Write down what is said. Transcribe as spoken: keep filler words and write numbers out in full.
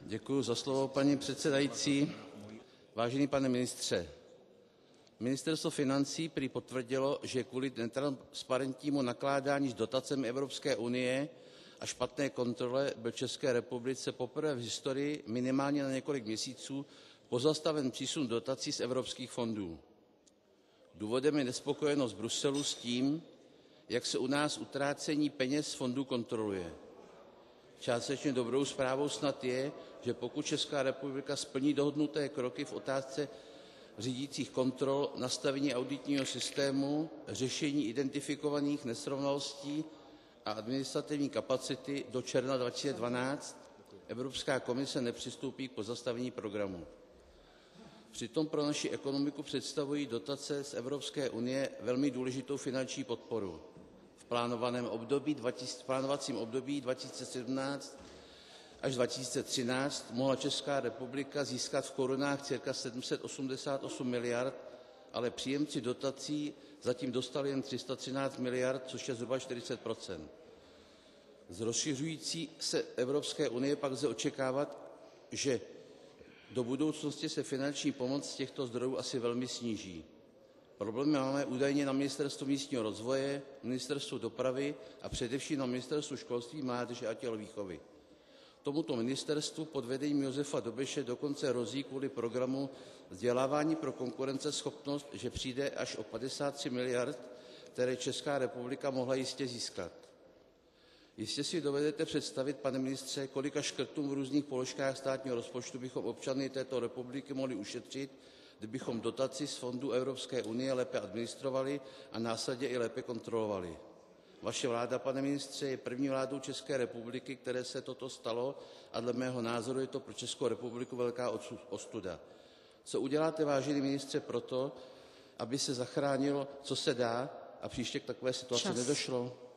Děkuji za slovo, paní předsedající. Vážený pane ministře, Ministerstvo financí prý potvrdilo, že kvůli netransparentnímu nakládání s dotacemi Evropské unie a špatné kontrole byl České republice poprvé v historii minimálně na několik měsíců pozastaven přísun dotací z evropských fondů. Důvodem je nespokojenost Bruselu s tím, jak se u nás utrácení peněz z fondů kontroluje. Částečně dobrou zprávou snad je, že pokud Česká republika splní dohodnuté kroky v otázce řídících kontrol, nastavení auditního systému, řešení identifikovaných nesrovnalostí a administrativní kapacity do června dva tisíce dvanáct, Evropská komise nepřistoupí k pozastavení programu. Přitom pro naši ekonomiku představují dotace z Evropské unie velmi důležitou finanční podporu. V plánovaném období, v plánovacím období dva tisíce sedmnáct až dva tisíce třináct mohla Česká republika získat v korunách cca sedm set osmdesát osm miliard, ale příjemci dotací zatím dostali jen tři sta třináct miliard, což je zhruba čtyřicet procent. Z rozšiřující se Evropské unie pak lze očekávat, že do budoucnosti se finanční pomoc z těchto zdrojů asi velmi sníží. Problémy máme údajně na Ministerstvu místního rozvoje, Ministerstvu dopravy a především na Ministerstvu školství, mládeže a tělovýchovy. Tomuto ministerstvu pod vedením Josefa Dobeše dokonce hrozí kvůli programu Vzdělávání pro konkurenceschopnost, že přijde až o padesát tři miliard, které Česká republika mohla jistě získat. Jistě si dovedete představit, pane ministře, kolika škrtům v různých položkách státního rozpočtu bychom občany této republiky mohli ušetřit, kdybychom dotaci z fondů Evropské unie lépe administrovali a následně i lépe kontrolovali. Vaše vláda, pane ministře, je první vládou České republiky, které se toto stalo, a dle mého názoru je to pro Českou republiku velká ostuda. Co uděláte, vážený ministře, proto, aby se zachránilo, co se dá, a příště k takové situaci Čas. nedošlo?